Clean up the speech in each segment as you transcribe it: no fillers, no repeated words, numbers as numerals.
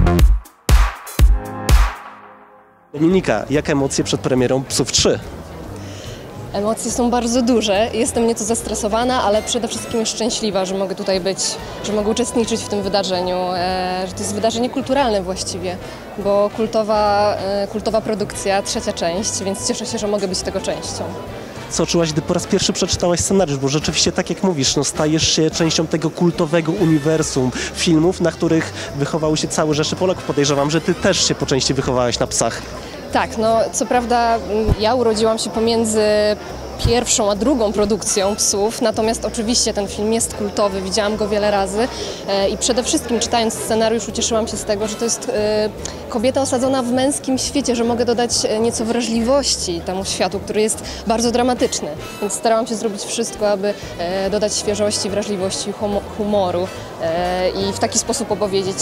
Dominika, jakie emocje przed premierą Psów 3? Emocje są bardzo duże. Jestem nieco zestresowana, ale przede wszystkim szczęśliwa, że mogę tutaj być, że mogę uczestniczyć w tym wydarzeniu, że to jest wydarzenie kulturalne właściwie, bo kultowa produkcja, trzecia część, więc cieszę się, że mogę być tego częścią. Co czułaś, gdy po raz pierwszy przeczytałaś scenariusz? Bo rzeczywiście, tak jak mówisz, stajesz się częścią tego kultowego uniwersum filmów, na których wychowały się całe rzesze Polaków. Podejrzewam, że ty też się po części wychowałaś na Psach. Tak, no co prawda ja urodziłam się pomiędzy pierwszą a drugą produkcją Psów, natomiast oczywiście ten film jest kultowy, widziałam go wiele razy i przede wszystkim czytając scenariusz ucieszyłam się z tego, że to jest kobieta osadzona w męskim świecie, że mogę dodać nieco wrażliwości temu światu, który jest bardzo dramatyczny, więc starałam się zrobić wszystko, aby dodać świeżości, wrażliwości, humoru i w taki sposób opowiedzieć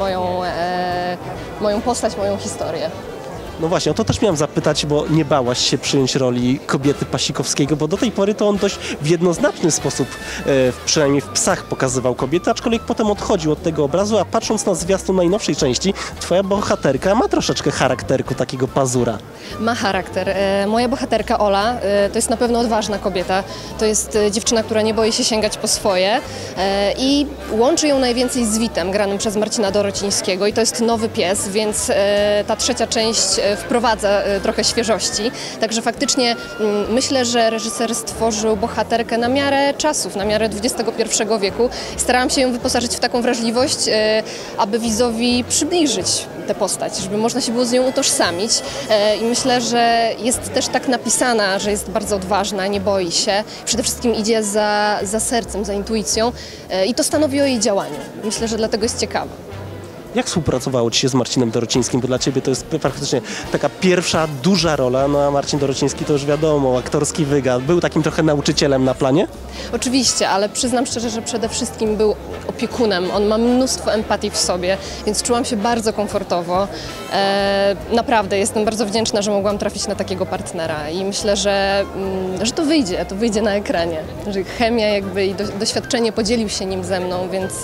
moją postać, moją historię. No właśnie, o to też miałem zapytać, bo nie bałaś się przyjąć roli kobiety Pasikowskiego, bo do tej pory to on dość w jednoznaczny sposób, przynajmniej w Psach, pokazywał kobietę, aczkolwiek potem odchodził od tego obrazu, a patrząc na zwiastun najnowszej części, twoja bohaterka ma troszeczkę charakterku takiego pazura. Ma charakter. Moja bohaterka Ola to jest na pewno odważna kobieta, to jest dziewczyna, która nie boi się sięgać po swoje i łączy ją najwięcej z Witem, granym przez Marcina Dorocińskiego i to jest nowy pies, więc ta trzecia część wprowadza trochę świeżości. Także faktycznie myślę, że reżyser stworzył bohaterkę na miarę czasów, na miarę XXI wieku. Starałam się ją wyposażyć w taką wrażliwość, aby widzowi przybliżyć tę postać, żeby można się było z nią utożsamić. I myślę, że jest też tak napisana, że jest bardzo odważna, nie boi się. Przede wszystkim idzie za sercem, za intuicją i to stanowi o jej działaniu. Myślę, że dlatego jest ciekawa. Jak współpracowało ci się z Marcinem Dorocińskim? Bo dla ciebie to jest praktycznie taka pierwsza duża rola, no a Marcin Dorociński to już wiadomo, aktorski wyga. Był takim trochę nauczycielem na planie? Oczywiście, ale przyznam szczerze, że przede wszystkim był opiekunem. On ma mnóstwo empatii w sobie, więc czułam się bardzo komfortowo. Naprawdę jestem bardzo wdzięczna, że mogłam trafić na takiego partnera i myślę, że to wyjdzie na ekranie. Że chemia jakby i doświadczenie podzielił się nim ze mną, więc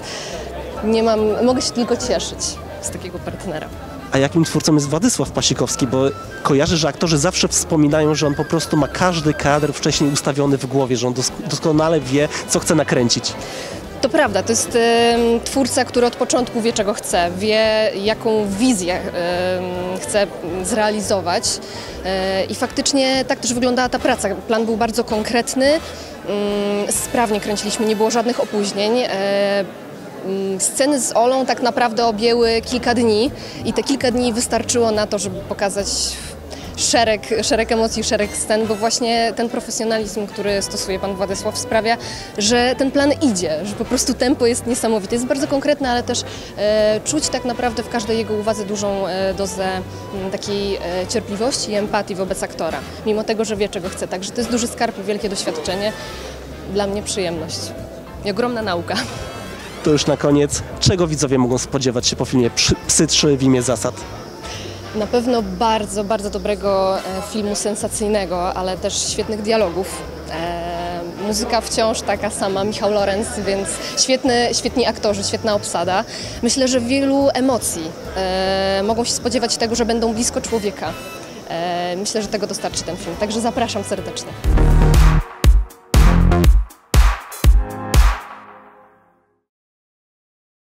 mogę się tylko cieszyć z takiego partnera. A jakim twórcą jest Władysław Pasikowski? Bo kojarzę, że aktorzy zawsze wspominają, że on po prostu ma każdy kadr wcześniej ustawiony w głowie, że on doskonale wie, co chce nakręcić. To prawda, to jest twórca, który od początku wie, czego chce, wie, jaką wizję chce zrealizować i faktycznie tak też wyglądała ta praca. Plan był bardzo konkretny, sprawnie kręciliśmy, nie było żadnych opóźnień. Sceny z Olą tak naprawdę objęły kilka dni i te kilka dni wystarczyło na to, żeby pokazać szereg emocji, szereg scen, bo właśnie ten profesjonalizm, który stosuje pan Władysław, sprawia, że ten plan idzie, że po prostu tempo jest niesamowite. Jest bardzo konkretne, ale też czuć tak naprawdę w każdej jego uwadze dużą dozę takiej cierpliwości i empatii wobec aktora, mimo tego, że wie, czego chce. Także to jest duży skarb i wielkie doświadczenie. Dla mnie przyjemność i ogromna nauka. To już na koniec, czego widzowie mogą spodziewać się po filmie Psy 3 w imię zasad? Na pewno bardzo, bardzo dobrego filmu sensacyjnego, ale też świetnych dialogów. Muzyka wciąż taka sama, Michał Lorenz, więc świetni aktorzy, świetna obsada. Myślę, że wielu emocji. Mogą się spodziewać tego, że będą blisko człowieka. Myślę, że tego dostarczy ten film, także zapraszam serdecznie.